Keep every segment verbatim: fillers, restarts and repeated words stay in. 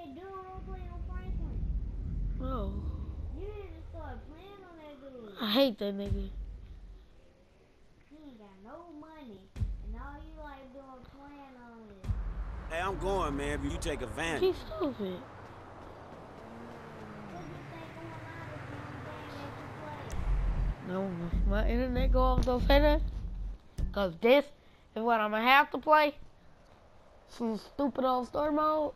dude don't play on Franklin. No. You need to start playing on that dude. I hate that nigga. He ain't got no money. And all you like doing playing on it. Hey, I'm going, man, if you take advantage. He's stupid. What you think going out is the only game that you play? No, my internet go off so fast. Cause this is what I'm gonna have to play. Some stupid old story mode.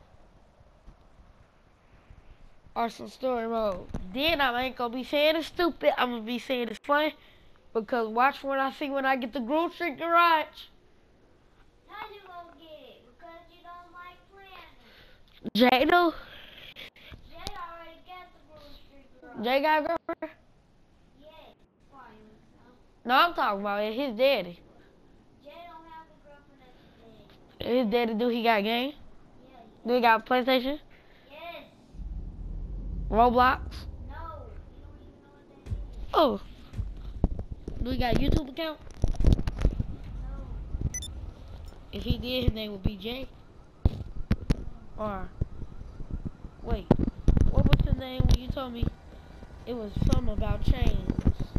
Or some story mode. Then I ain't gonna be saying it's stupid. I'm gonna be saying it's fun. Because watch what I see when I get the grocery garage. How you gonna get it? Because you don't like playing it. Jay do. Jay already got the grocery garage. Jay got a girlfriend? Yes. Why you so? No, I'm talking about it. His daddy. Jay don't have a girlfriend at the day. His daddy do he got game? Yeah, he Do he got PlayStation? Yes. Roblox? No. You don't even know what that is. Oh. Do he got a YouTube account? No. If he did, his name would be Jay. Or, wait, what was his name when you told me it was something about chains?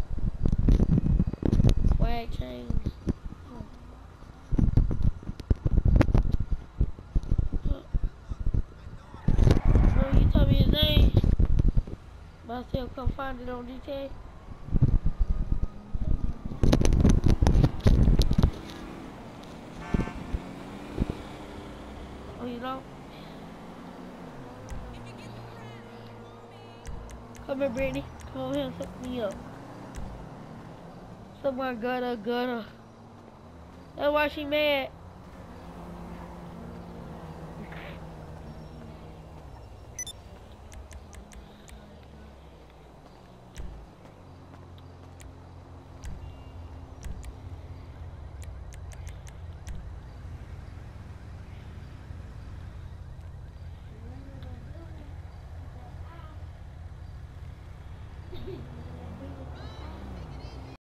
Swag chains? Remember you told me his name? But I still couldn't find it on G T A. Oh, you know? Come here, Brittany. Come over here and hook me up. Someone gotta, gotta. That's why she mad.